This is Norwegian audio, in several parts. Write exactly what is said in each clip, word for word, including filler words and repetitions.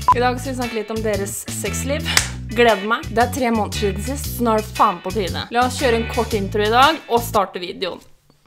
I dag skal vi snakke litt om deres sexliv. Gleder meg. Det er tre måneder siden sist, så nå er det faen på tide. La oss kjøre en kort intro i dag, og starte videoen.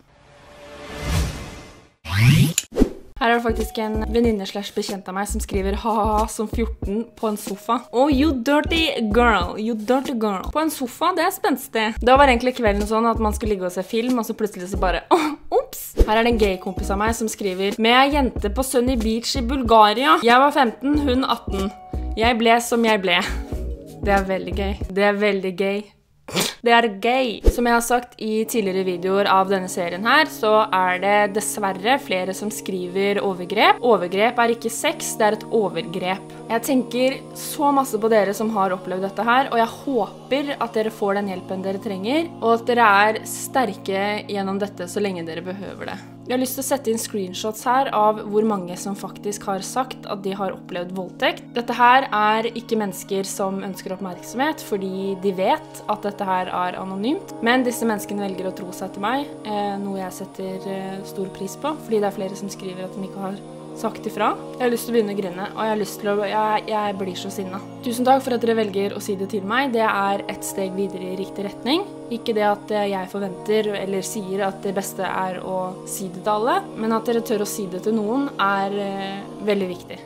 Her er det faktisk en venninne slash bekjent av meg som skriver ha-ha som fjorten på en sofa. Oh, you dirty girl, you dirty girl. På en sofa, det er spenstig. Da var egentlig kvelden sånn at man skulle ligge og se film, og så plutselig så bare, oh, ops. Her er det en gay-kompis av meg som skriver med ei jente på Sunny Beach i Bulgaria. Jeg var femten, hun atten. Jeg ble som jeg ble. Det er veldig gøy. Det er veldig gøy. Det er gøy. Som jeg har sagt i tidligere videoer av denne serien her, så er det dessverre flere som skriver overgrep. Overgrep er ikke sex, det er et overgrep. Jeg tenker så masse på dere som har opplevd dette her, og jeg håper at dere får den hjelpen dere trenger, og at dere er sterke gjennom dette så lenge dere behøver det. Jeg har lyst til å sette inn screenshots her av hvor mange som faktisk har sagt at de har opplevd voldtekt. Dette her er ikke mennesker som ønsker oppmerksomhet, fordi de vet at dette her er anonymt. Men disse menneskene velger å tro seg til meg, eh, noe jeg setter eh, stor pris på, fordi det er flere som skriver at de ikke har sagt ifra. Jeg har lyst til å begynne å grine, og jeg har lyst til å... Jeg, jeg blir så sinna. Tusen takk for at dere velger å si det til meg. Det er et steg videre i riktig retning. Ikke det at jeg forventer eller sier at det beste er å si det til alle, men at dere tør å si det til noen er eh, veldig viktig.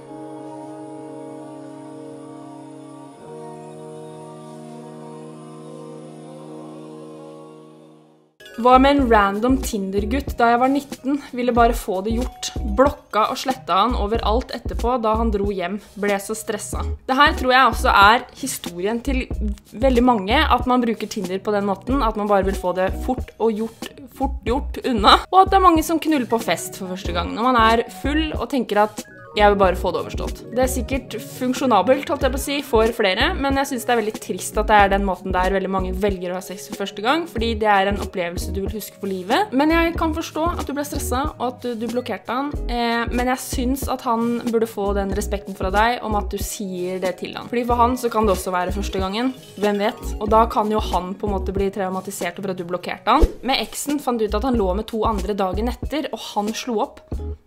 Hva med en random Tinder-gutt da jeg var nitten, ville bare få det gjort. Blokka og sletta han overalt etterpå da han dro hjem, ble så stressa. Det her tror jeg også er historien til veldig mange, at man bruker Tinder på den måten, at man bare vil få det fort og gjort, fort gjort unna. Og at det er mange som knuller på fest for første gang, når man er full og tenker at jeg vil bare få det overstått. Det er sikkert funksjonabelt, holdt jeg på å si, for flere, men jeg synes det er veldig trist at det er den måten der veldig mange velger å ha sex for første gang, fordi det er en opplevelse du vil huske for livet. Men jeg kan forstå at du ble stresset, og at du blokkerte han, eh, men jeg synes at han burde få den respekten fra deg om at du sier det til han. Fordi for han så kan det også være første gangen, hvem vet? Og da kan jo han på en måte bli traumatisert over at du blokkerte han. Med eksen fant du ut at han lå med to andre dagen etter, og han slo opp.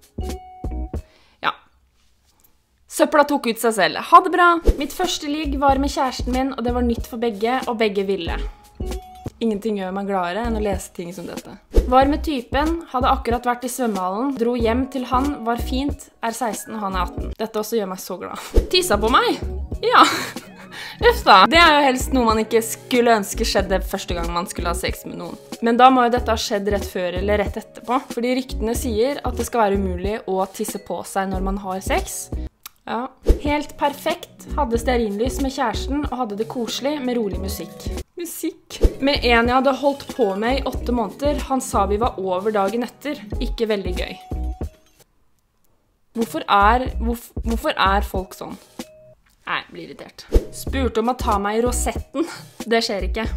Søpla tok ut seg selv. Ha det bra! Mitt første ligg var med kjæresten min, og det var nytt for begge, og begge ville. Ingenting gjør meg gladere enn å lese ting som dette. Var med typen, hadde akkurat vært i svømmehallen, dro hjem til han, var fint, er seksten og han er atten. Dette også gjør meg så glad. Tissa på meg? Ja. Uff da. Det er jo helst noe man ikke skulle ønske skjedde første gang man skulle ha sex med noen. Men da må jo dette ha skjedd rett før eller rett etterpå, fordi ryktene sier at det skal være umulig å tisse på seg når man har sex. Ja, helt perfekt. Hadde stearinlys med kjæresten og hadde det koselig med rolig musikk. Musikk? Med en jeg hadde holdt på med i åtte måneder, han sa vi var over dagen etter. Ikke veldig gøy. Hvorfor er, hvorfor, hvorfor er folk sånn? Nei, jeg blir irritert. Spurte om å ta meg i rosetten. Det skjer ikke.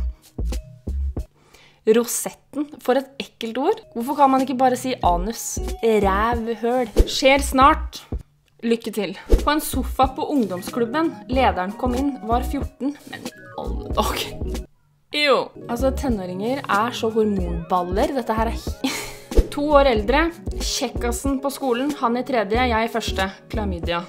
Rosetten? For et ekkelt ord. Hvorfor kan man ikke bare si anus? Rævhøl. Skjer snart. Lykke til. På en sofa på ungdomsklubben, lederen kom inn, var fjorten, men i alle dager. Jo. Altså, tenåringer er så hormonballer. Dette her er to år eldre. Kjekkassen på skolen, han i tredje, jeg i første. Klamydia.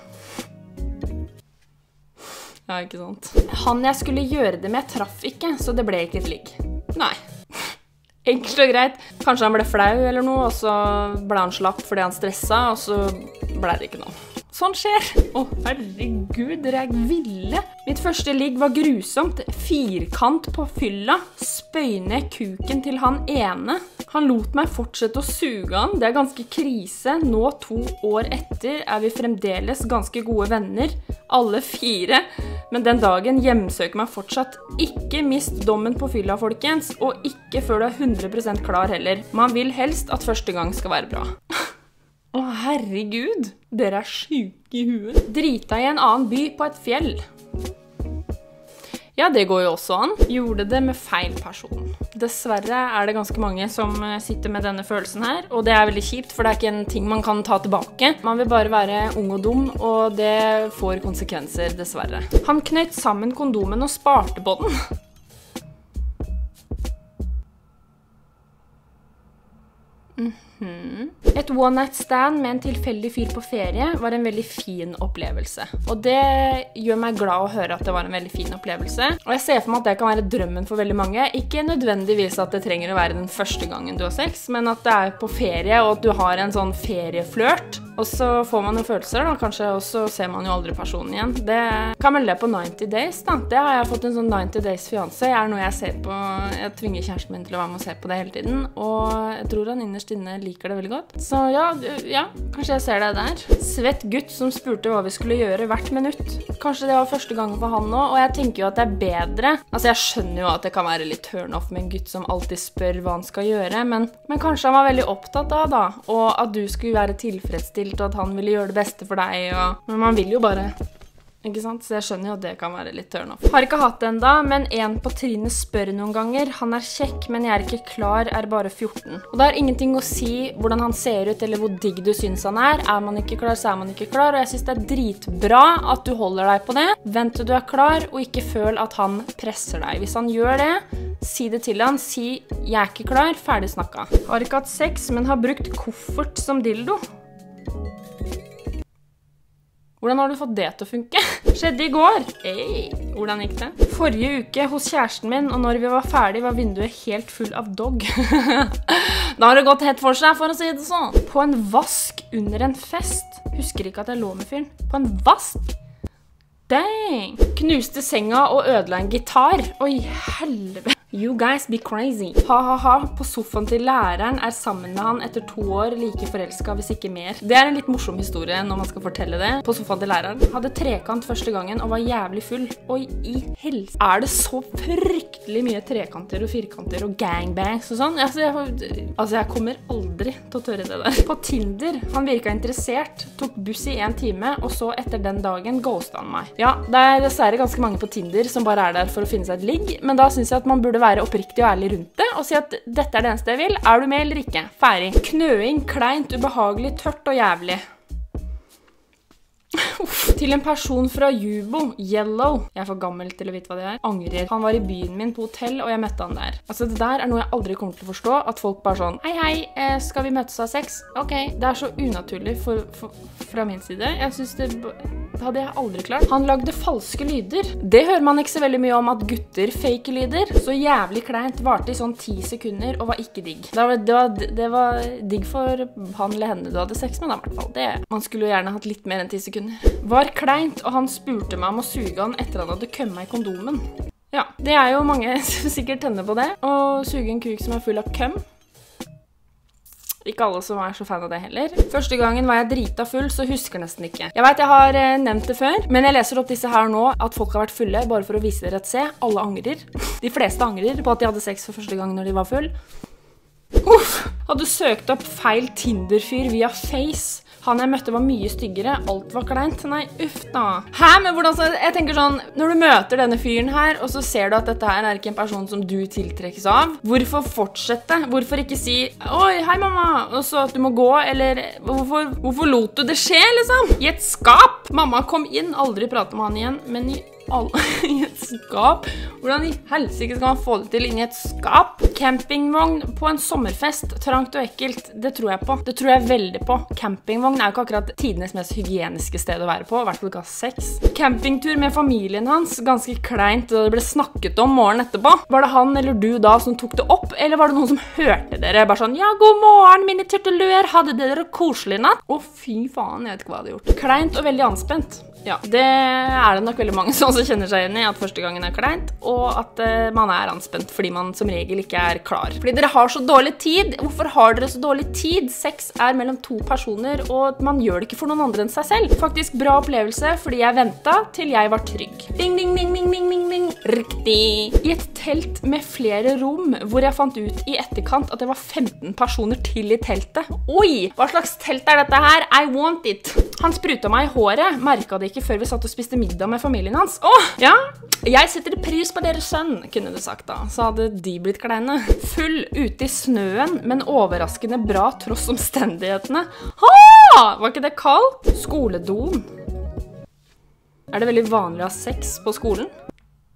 Ja, ikke sant. Han jeg skulle gjøre det med traff ikke, så det ble ikke et ligg. Nei. Enkelt og greit. Kanskje han ble flau eller noe, og så ble han slapp fordi han stressa, og så ble det ikke noe. Sånn skjer. Å, herregud, dere er ville. Mitt første ligg var grusomt. Firkant på fylla. Spøyne kuken til han ene. Han lot meg fortsette å suge han. Det er ganske krise. Nå, to år etter, er vi fremdeles ganske gode venner. Alle fire. Men den dagen hjemsøker meg fortsatt. Ikke mist dommen på fylla, folkens. Og ikke før du er hundre prosent klar heller. Man vil helst at første gang skal være bra. Å, herregud, dere er syke i huet. Drita i en annen by på et fjell. Ja, det går jo også an. Gjorde det med feil person. Dessverre er det ganske mange som sitter med denne følelsen her, og det er veldig kjipt, for det er ikke en ting man kan ta tilbake. Man vil bare være ung og dum, og det får konsekvenser, dessverre. Han knøyt sammen kondomen og sparte på den. Mm. Mhm. Et one night stand med en tilfeldig fyr på ferie var en veldig fin opplevelse. Og det gjør meg glad å høre at det var en veldig fin opplevelse. Og jeg ser for meg at det kan være drømmen for veldig mange. Ikke nødvendigvis at det trenger å være den første gangen du har sex, men at det er på ferie, og at du har en sånn ferieflørt. Og så får man jo følelser da, kanskje, og så ser man jo aldri personen igjen. Det kan vel det på ninety days da. Det har jeg fått en sånn ninety days fiancé. Jeg er noe jeg ser på, jeg tvinger kjæresten min til å være med og se på det hele tiden. Og jeg tror han innerst inne liker det veldig godt. Så ja, ja, kanskje jeg ser det der. Svett gutt som spurte hva vi skulle gjøre hvert minutt. Kanskje det var første gangen for han nå, og jeg tenker jo at det er bedre. Altså jeg skjønner jo at det kan være litt turn off med en gutt som alltid spør hva han skal gjøre, men, men kanskje han var veldig opptatt av da, og at du skulle være tilfredsstilt, og at han ville gjøre det beste for deg, og... men man vil jo bare... Ikke sant? Så jeg skjønner jo at det kan være litt turn off. Har ikke hatt det enda, men en på trinnet spør noen ganger. Han er kjekk, men jeg er ikke klar, er bare fjorten. Og det har ingenting å si hvordan han ser ut, eller hvor digg du synes han er. Er man ikke klar, så er man ikke klar. Og jeg synes det er dritbra at du holder deg på det. Vent til du er klar, og ikke føl at han presser deg. Hvis han gjør det, si det til han. Si, jeg er ikke klar, ferdig snakka. Har ikke hatt sex, men har brukt koffert som dildo. Hvordan har du fått det til å funke? Skjedde i går. Hey, hvordan gikk det? Forrige uke hos kjæresten min, og når vi var ferdig, var vinduet helt full av dog. Da har det gått hett for seg, for å si det sånn. På en vask under en fest. Husker ikke at jeg lå med fyren. På en vask? Dang! Knuste senga og ødela en gitar. Oi, helvete. You guys be crazy. Ha ha ha, på sofaen til læreren er sammen med han etter to år like forelsket, hvis ikke mer. Det er en litt morsom historie når man skal fortelle det. På sofaen til læreren. Hadde trekant første gangen og var jævlig full. Oi, i helse. Er det så fryktelig mye trekanter og firkanter og gangbangs og sånn? Altså jeg, altså, jeg kommer aldri til å tørre det der. På Tinder, han virket interessert, tok buss i en time, og så etter den dagen ghostet han meg. Ja, det er dessverre ganske mange på Tinder som bare er der for å finne seg et ligg, men da synes jeg at man burde være oppriktig og ærlig rundt det, og si at dette er det eneste jeg vil. Er du med eller ikke? Ferdig. Knøing, kleint, ubehagelig, tørt og jævlig. Til en person fra Jubo, Yellow. Jeg er for gammel til å vite hva det er. Angrer. Han var i byen min på hotell, og jeg møtte han der. Altså, det der er noe jeg aldri kommer til å forstå, at folk bare sånn, hei, hei, skal vi møtes av sex? Ok. Det er så unaturlig for, for, fra min side. Jeg synes det, det hadde jeg aldri klart. Han lagde falske lyder. Det hører man ikke så veldig mye om, at gutter fake lyder. Så jævlig kleint, varte i sånn ti sekunder, og var ikke digg. Det var, det var, det var digg for han eller henne du hadde sex med, da, i hvert fall. Det. Man skulle jo gjerne hatt litt mer enn ti sekunder. Var kleint, og han spurte meg om å suge han etter han hadde kømmet i kondomen. Ja, det er jo mange som sikkert tenner på det. Og suge en kuk som er full av køm. Ikke alle som er så fan av det heller. Første gangen var jeg drita full, så husker nesten ikke. Jeg vet jeg har nevnt det før, men jeg leser opp disse her nå, at folk har vært fulle, bare for å vise dere at se, alle angrer. De fleste angrer på at de hadde sex for første gang når de var full. Uff, hadde søkt opp feil Tinder-fyr via Face. Han jeg møtte var mye styggere, alt var kleint. Nei, uff da. Hæ, men hvordan så? Jeg tenker sånn, når du møter denne fyren her, og så ser du at dette her er ikke en person som du tiltrekkes av, hvorfor fortsette? Hvorfor ikke si, oi, hei mamma, og så at du må gå, eller hvorfor, hvorfor lot du det skje, liksom? I et skap! Mamma kom inn, aldri prate med han igjen, men i alle i et skap. Hvordan i helsike skal man få det til inn i et skap? Campingvogn på en sommerfest, trangt og ekkelt, det tror jeg på. Det tror jeg veldig på. Campingvogn er jo ikke akkurat tidenes mest hygieniske sted å være på, i hvert fall ikke ha sex. Campingtur med familien hans, ganske kleint, og det ble snakket om morgenen etterpå. Var det han eller du da som tok det opp, eller var det noen som hørte dere? Bare sånn, ja, god morgen, mine turteluer, hadde dere koselig natt? Å, fy faen, jeg vet ikke hva jeg hadde gjort. Kleint og veldig anspent. Ja, det er det nok veldig mange som også kjenner seg igjen i, at første gangen er kleint, og at uh, man er anspent fordi man som regel ikke er klar. Fordi dere har så dårlig tid. Hvorfor har dere så dårlig tid? Sex er mellom to personer, og man gjør det ikke for noen andre enn seg selv. Faktisk bra opplevelse, fordi jeg ventet til jeg var trygg. Ding, ding, ding, ding, ding, ding, ding. Riktig. I et telt med flere rom, hvor jeg fant ut i etterkant at det var femten personer til i teltet. Oi, hva slags telt er dette her? I want it. Han spruta meg i håret, merket det ikke før vi satt og spiste middag med familien hans. Åh, ja, jeg setter pris på deres sønn, kunne du sagt da. Så hadde de blitt kleine. Full ute i snøen, men overraskende bra tross omstendighetene. Ha! Var ikke det kaldt? Skoledoen. Er det veldig vanlig å ha sex på skolen?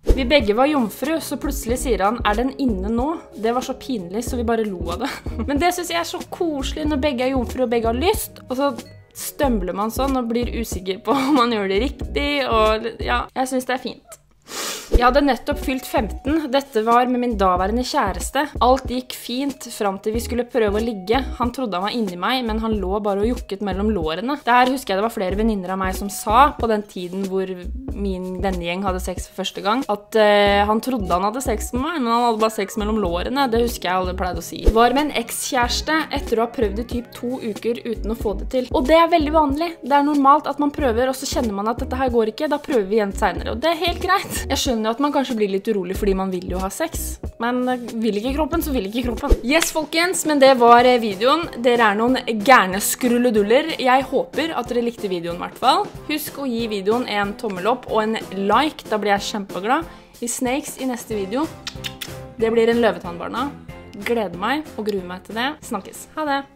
Vi begge var jomfru, så plutselig sier han, er den inne nå? Det var så pinlig, så vi bare lo av det. Men det synes jeg er så koselig når begge er jomfru og begge har lyst, og så stømbler man sånn og blir usikker på om man gjør det riktig, og ja, jeg synes det er fint. Jeg hadde nettopp fylt femten. Dette var med min daværende kjæreste. Alt gikk fint frem til vi skulle prøve å ligge. Han trodde han var inni meg, men han lå bare og jukket mellom lårene. Det her husker jeg det var flere venninner av meg som sa på den tiden hvor min vennegjeng hadde sex for første gang, at uh, han trodde han hadde sex med meg, men han hadde bare sex mellom lårene. Det husker jeg alle pleide å si. Var med en ekskjæreste etter å ha prøvd i typ to uker uten å få det til. Og det er veldig vanlig. Det er normalt at man prøver, og så kjenner man at dette her går ikke. Da prøver vi igjen senere, og det er helt greit. Jeg skjønner at man kanskje blir litt urolig fordi man vil jo ha sex, men vil ikke kroppen, så vil ikke kroppen. Yes, folkens, men det var videoen. Dere er noen gærne skrulleduller. Jeg håper at dere likte videoen i hvert fall. Husk å gi videoen en tommel opp og en like, da blir jeg kjempeglad. Vi snakes i neste video. Det blir en løvetannbarna. Gleder meg og gruer meg til det. Snakkes. Ha det!